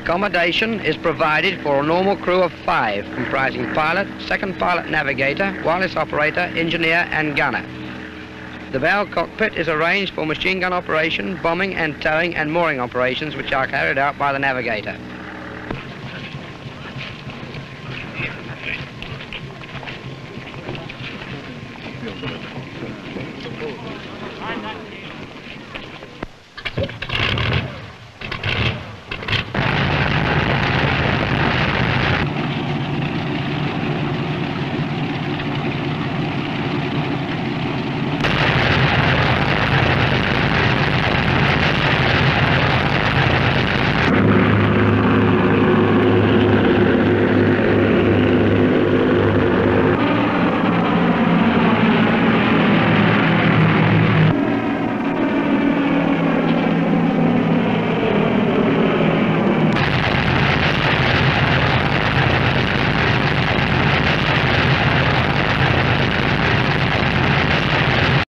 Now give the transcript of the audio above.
Accommodation is provided for a normal crew of 5, comprising pilot, second pilot navigator, wireless operator, engineer and gunner. The bow cockpit is arranged for machine gun operation, bombing and towing and mooring operations which are carried out by the navigator.